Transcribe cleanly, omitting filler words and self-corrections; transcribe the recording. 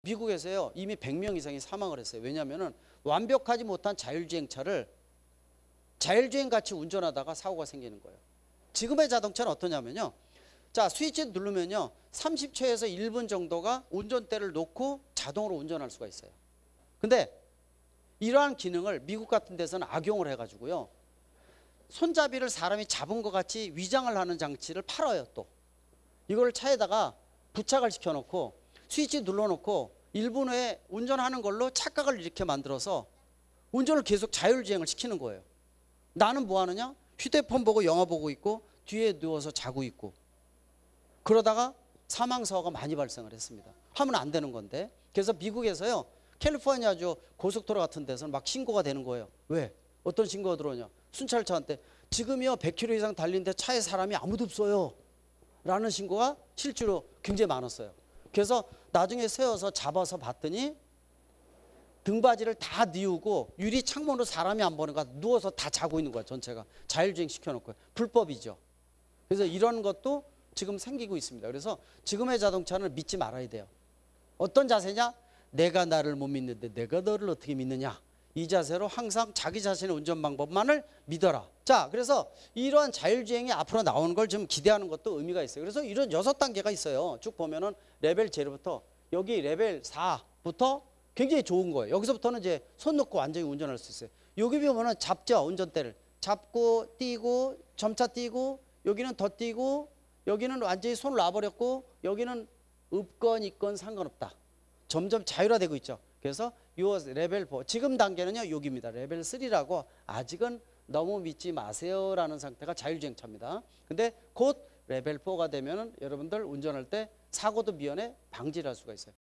미국에서요 이미 100명 이상이 사망을 했어요. 왜냐하면 완벽하지 못한 자율주행차를 자율주행같이 운전하다가 사고가 생기는 거예요. 지금의 자동차는 어떠냐면요. 자, 스위치 누르면요 30초에서 1분 정도가 운전대를 놓고 자동으로 운전할 수가 있어요. 근데 이러한 기능을 미국 같은 데서는 악용을 해가지고요 손잡이를 사람이 잡은 것 같이 위장을 하는 장치를 팔아요. 또 이걸 차에다가 부착을 시켜놓고 스위치 눌러놓고 1분 후에 운전하는 걸로 착각을 이렇게 만들어서 운전을 계속 자율주행을 시키는 거예요. 나는 뭐 하느냐? 휴대폰 보고 영화 보고 있고 뒤에 누워서 자고 있고 그러다가 사망사고가 많이 발생을 했습니다. 하면 안 되는 건데. 그래서 미국에서요 캘리포니아주 고속도로 같은 데서는 막 신고가 되는 거예요. 왜? 어떤 신고가 들어오냐? 순찰차한테 지금이요 100km 이상 달리는데 차에 사람이 아무도 없어요 라는 신고가 실제로 굉장히 많았어요. 그래서 나중에 세워서 잡아서 봤더니 등받이를 다 뉘우고 유리 창문으로 사람이 안 보는 거야. 누워서 다 자고 있는 거야. 전체가 자율주행 시켜놓고. 불법이죠. 그래서 이런 것도 지금 생기고 있습니다. 그래서 지금의 자동차는 믿지 말아야 돼요. 어떤 자세냐? 내가 나를 못 믿는데 내가 너를 어떻게 믿느냐. 이 자세로 항상 자기 자신의 운전 방법만을 믿어라. 자, 그래서 이러한 자율주행이 앞으로 나오는 걸 좀 기대하는 것도 의미가 있어요. 그래서 이런 6단계가 있어요. 쭉 보면은 레벨 0부터 여기 레벨 4부터 굉장히 좋은 거예요. 여기서부터는 이제 손 놓고 완전히 운전할 수 있어요. 여기 보면은 잡죠. 운전대를 잡고 뛰고 점차 뛰고 여기는 더 뛰고 여기는 완전히 손을 놔버렸고 여기는 없건 있건 상관없다. 점점 자율화되고 있죠. 그래서 요 레벨 4 지금 단계는요 여기입니다. 레벨 3라고 아직은 너무 믿지 마세요라는 상태가 자율주행차입니다. 근데 곧 레벨 4가 되면은 여러분들 운전할 때 사고도 미연에 방지를 할 수가 있어요.